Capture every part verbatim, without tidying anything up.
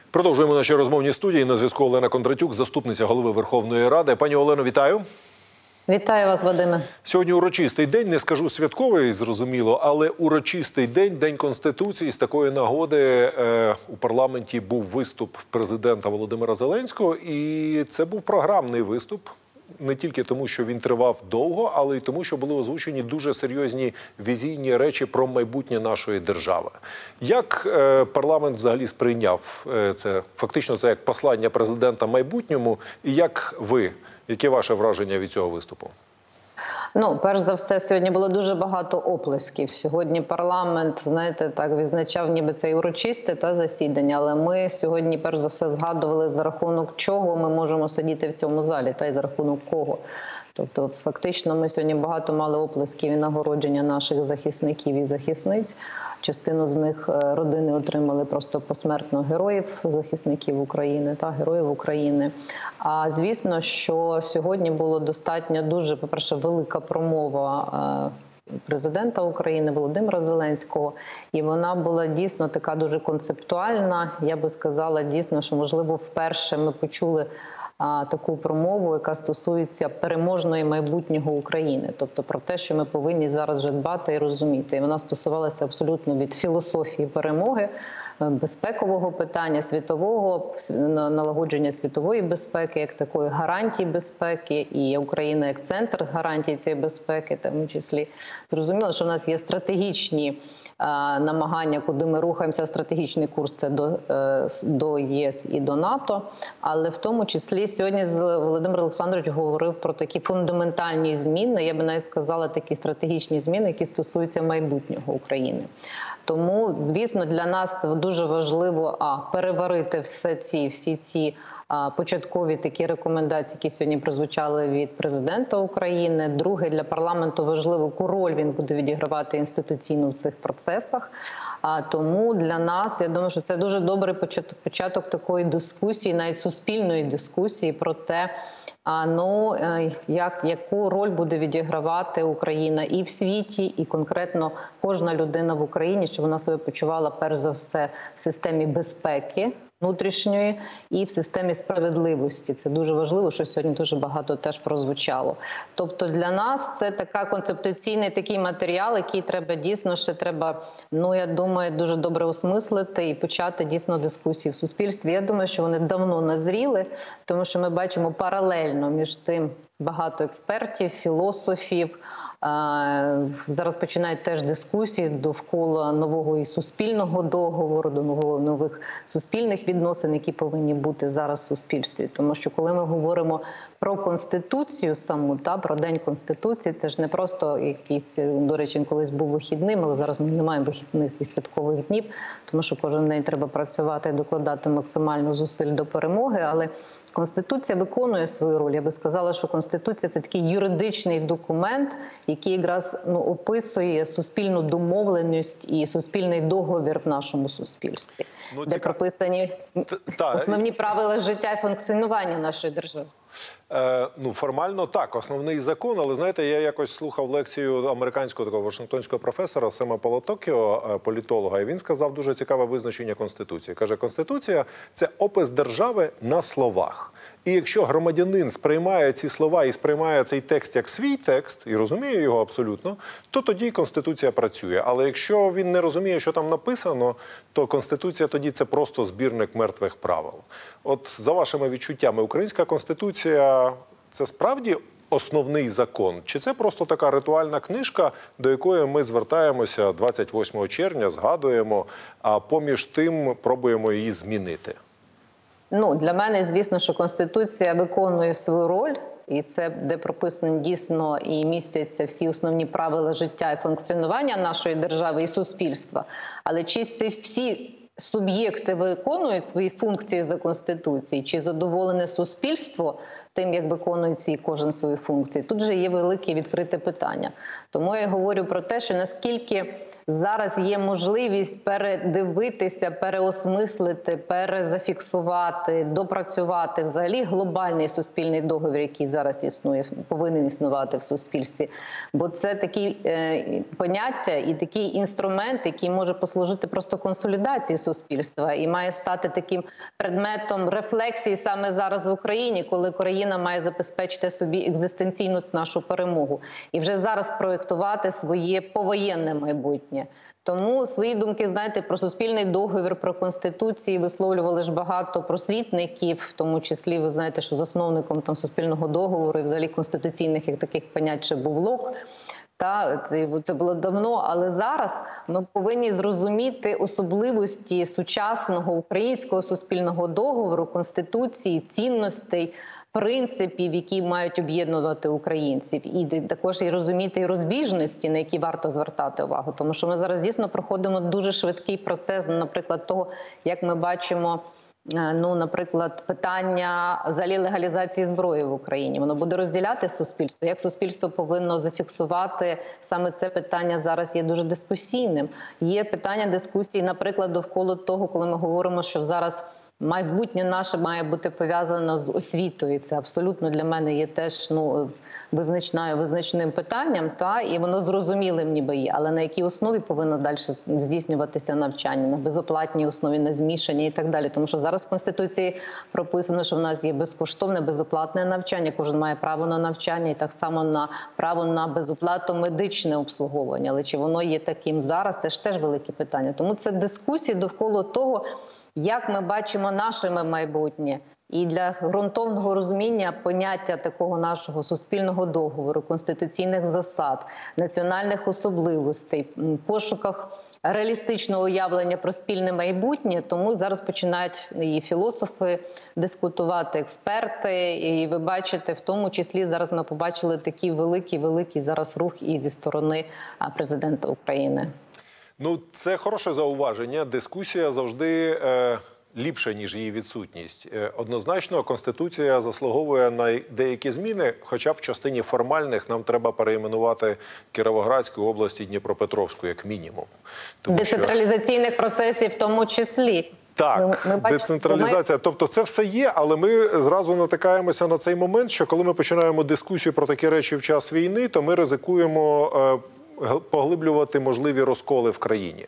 Продовжуємо наші розмовні студії. На зв'язку Олена Кондратюк, заступниця голови Верховної Ради. Пані Олено, вітаю. Вітаю вас, Вадиме. Сьогодні урочистий день, не скажу святковий, зрозуміло, але урочистий день, День Конституції. З такої нагоди е, у парламенті був виступ президента Володимира Зеленського, і це був програмний виступ. Не тільки тому, що він тривав довго, але й тому, що були озвучені дуже серйозні візійні речі про майбутнє нашої держави. Як е, парламент взагалі сприйняв е, це? Фактично це як послання президента майбутньому. І як ви? Яке ваше враження від цього виступу? Ну, перш за все, сьогодні було дуже багато оплесків. Сьогодні парламент, знаєте, так відзначав ніби це урочисте та засідання, але ми сьогодні, перш за все, згадували, за рахунок чого ми можемо сидіти в цьому залі, та й за рахунок кого. Тобто, фактично, ми сьогодні багато мали оплесків і нагородження наших захисників і захисниць. Частину з них родини отримали просто посмертно героїв, захисників України та героїв України. А звісно, що сьогодні було достатньо дуже, по-перше, велика промова президента України Володимира Зеленського. І вона була дійсно така дуже концептуальна. Я би сказала дійсно, що, можливо, вперше ми почули таку промову, яка стосується переможної майбутнього України. Тобто про те, що ми повинні зараз вже дбати і розуміти. І вона стосувалася абсолютно від філософії перемоги, безпекового питання, світового, налагодження світової безпеки, як такої гарантії безпеки, і Україна як центр гарантій цієї безпеки, в тому числі. Зрозуміло, що в нас є стратегічні а, намагання, куди ми рухаємося, стратегічний курс – це до, е, до ЄС і до НАТО, але в тому числі сьогодні Володимир Олександрович говорив про такі фундаментальні зміни, я би навіть сказала, такі стратегічні зміни, які стосуються майбутнього України. Тому, звісно, для нас це дуже важливо а, переварити все ці, всі ці а, початкові такі рекомендації, які сьогодні прозвучали від президента України. Друге, для парламенту важливо, яку роль він буде відігравати інституційно в цих процесах. А, тому для нас, я думаю, що це дуже добрий початок, початок такої дискусії, навіть суспільної дискусії про те, а, ну, як, яку роль буде відігравати Україна і в світі, і конкретно кожна людина в Україні, щоб вона себе почувала перш за все в системі безпеки внутрішньої і в системі справедливості. Це дуже важливо, що сьогодні дуже багато теж прозвучало. Тобто для нас це така концептуаційний такий матеріал, який треба дійсно ще треба, ну я думаю, дуже добре осмислити і почати дійсно дискусії в суспільстві. Я думаю, що вони давно назріли, тому що ми бачимо паралельно між тим багато експертів, філософів. Зараз починають теж дискусії довкола нового і суспільного договору, до нового, нових суспільних відносин, які повинні бути зараз в суспільстві. Тому що коли ми говоримо про Конституцію саму, та, про День Конституції, це ж не просто якийсь, до речі, колись був вихідним, але зараз ми не маємо вихідних і святкових днів, тому що кожен день треба працювати і докладати максимально зусиль до перемоги, але Конституція виконує свою роль. Я би сказала, що Конституція – це такий юридичний документ, який якраз ну, описує суспільну домовленість і суспільний договір в нашому суспільстві, ну, де прописані Та, основні правила життя і функціонування нашої держави. Е, ну, формально так, основний закон, але, знаєте, я якось слухав лекцію американського такого вашингтонського професора Сема Полотокіо, політолога, і він сказав дуже цікаве визначення Конституції. Каже, Конституція – це опис держави на словах. І якщо громадянин сприймає ці слова і сприймає цей текст як свій текст, і розуміє його абсолютно, то тоді Конституція працює. Але якщо він не розуміє, що там написано, то Конституція тоді – це просто збірник мертвих правил. От за вашими відчуттями, українська Конституція – це справді основний закон? Чи це просто така ритуальна книжка, до якої ми звертаємося двадцять восьмого червня, згадуємо, а поміж тим пробуємо її змінити? Ну, для мене, звісно, що Конституція виконує свою роль, і це, де прописані дійсно і містяться всі основні правила життя і функціонування нашої держави і суспільства. Але чи всі суб'єкти виконують свої функції за Конституцією, чи задоволене суспільство тим, як виконує ці кожен свої функції? Тут же є велике відкрите питання. Тому я говорю про те, що наскільки зараз є можливість передивитися, переосмислити, перезафіксувати, допрацювати взагалі глобальний суспільний договір, який зараз існує, повинен існувати в суспільстві. Бо це такі е, поняття і такий інструмент, який може послужити просто консолідації суспільства і має стати таким предметом рефлексії саме зараз в Україні, коли Україна має забезпечити собі екзистенційну нашу перемогу. І вже зараз проєктувати своє повоєнне майбутнє. Тому свої думки, знаєте, про суспільний договір, про конституції висловлювали ж багато просвітників, в тому числі, ви знаєте, що засновником там суспільного договору і взагалі конституційних як таких понять ще був Лок. Та це, це було давно, але зараз ми повинні зрозуміти особливості сучасного українського суспільного договору, конституції, цінностей, принципів, які мають об'єднувати українців, і також і розуміти і розбіжності, на які варто звертати увагу. Тому що ми зараз дійсно проходимо дуже швидкий процес, наприклад, того, як ми бачимо, ну, наприклад, питання взагалі легалізації зброї в Україні. Воно буде розділяти суспільство. Як суспільство повинно зафіксувати саме це питання зараз є дуже дискусійним. Є питання дискусії, наприклад, довкола того, коли ми говоримо, що зараз майбутнє наше має бути пов'язано з освітою. Це абсолютно для мене є теж ну, визначною, визначним питанням, та, і воно зрозумілим ніби є. Але на якій основі повинно далі здійснюватися навчання? На безоплатній основі, на змішанні і так далі. Тому що зараз в Конституції прописано, що в нас є безкоштовне, безоплатне навчання. Кожен має право на навчання і так само на право на безоплату медичне обслуговування. Але чи воно є таким зараз, це ж теж велике питання. Тому це дискусії довкола того, як ми бачимо наше майбутнє. І для ґрунтовного розуміння поняття такого нашого суспільного договору, конституційних засад, національних особливостей, пошуках реалістичного уявлення про спільне майбутнє, тому зараз починають і філософи дискутувати, експерти, і ви бачите, в тому числі зараз ми побачили такий великий-великий зараз рух і зі сторони президента України. Ну, це хороше зауваження. Дискусія завжди е, ліпша, ніж її відсутність. Е, однозначно, Конституція заслуговує на деякі зміни, хоча б в частині формальних нам треба перейменувати Кіровоградську область і Дніпропетровську, як мінімум. Тому Децентралізаційних що... процесів в тому числі. Так, ми, ми бачимо, децентралізація. Ми... Тобто це все є, але ми зразу натикаємося на цей момент, що коли ми починаємо дискусію про такі речі в час війни, то ми ризикуємо... Е, поглиблювати можливі розколи в країні?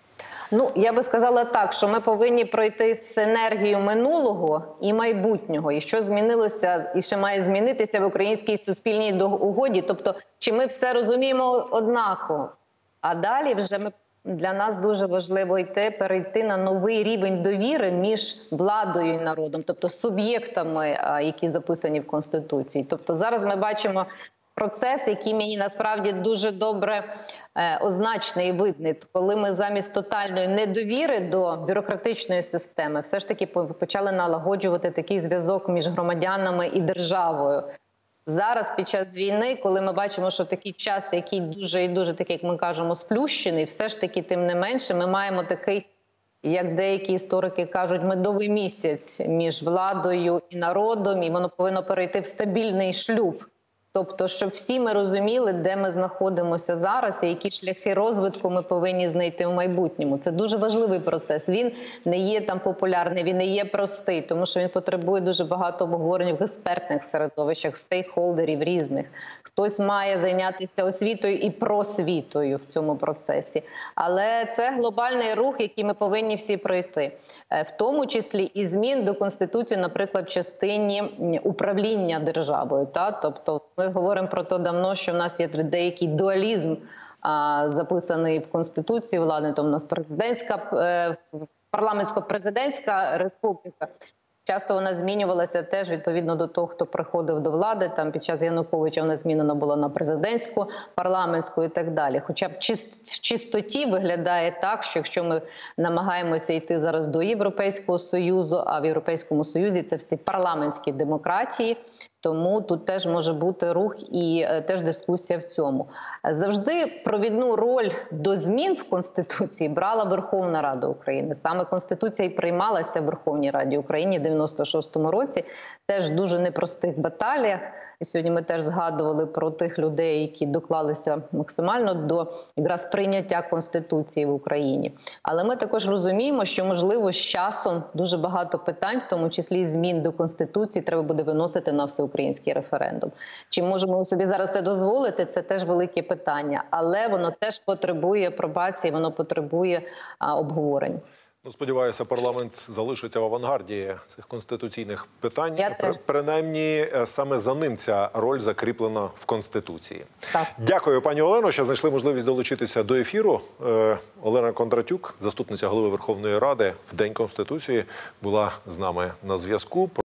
Ну, я би сказала так, що ми повинні пройти синергію минулого і майбутнього. І що змінилося, і ще має змінитися в українській суспільній угоді. Тобто, чи ми все розуміємо однаково? А далі вже ми, для нас дуже важливо йти, перейти на новий рівень довіри між владою і народом. Тобто, суб'єктами, які записані в Конституції. Тобто, зараз ми бачимо процес, який мені насправді дуже добре е, означений і видний, коли ми замість тотальної недовіри до бюрократичної системи все ж таки почали налагоджувати такий зв'язок між громадянами і державою. Зараз, під час війни, коли ми бачимо, що такий час, який дуже і дуже, такий, як ми кажемо, сплющений, все ж таки, тим не менше, ми маємо такий, як деякі історики кажуть, медовий місяць між владою і народом, і воно повинно перейти в стабільний шлюб. Тобто, щоб всі ми розуміли, де ми знаходимося зараз і які шляхи розвитку ми повинні знайти в майбутньому. Це дуже важливий процес. Він не є там популярний, він не є простий, тому що він потребує дуже багато обговорень в експертних середовищах, стейкхолдерів різних. Хтось має зайнятися освітою і просвітою в цьому процесі. Але це глобальний рух, який ми повинні всі пройти. В тому числі і змін до Конституції, наприклад, в частині управління державою. Та? Тобто ми говоримо про те давно, що в нас є деякий дуалізм, а, записаний в Конституції влади. То в нас президентська, е, парламентсько-президентська республіка. Часто вона змінювалася теж відповідно до того, хто приходив до влади. Там під час Януковича вона змінена була на президентську, парламентську і так далі. Хоча б в чистоті виглядає так, що якщо ми намагаємося йти зараз до Європейського Союзу, а в Європейському Союзі це всі парламентські демократії, тому тут теж може бути рух і е, теж дискусія в цьому. Завжди провідну роль до змін в Конституції брала Верховна Рада України. Саме Конституція і приймалася в Верховній Раді України, дев'яносто шостому році, теж в дуже непростих баталіях. І сьогодні ми теж згадували про тих людей, які доклалися максимально до якраз прийняття Конституції в Україні. Але ми також розуміємо, що, можливо, з часом дуже багато питань, в тому числі змін до Конституції, треба буде виносити на всеукраїнський референдум. Чи можемо собі зараз це дозволити, це теж велике питання. Але воно теж потребує апробації, воно потребує а, обговорень. Ну, сподіваюся, парламент залишиться в авангарді цих конституційних питань. Я При, теж. принаймні, саме за ним ця роль закріплена в Конституції. Так. Дякую, пані Олено, що знайшли можливість долучитися до ефіру. Е, Олена Кондратюк, заступниця голови Верховної Ради в День Конституції, була з нами на зв'язку.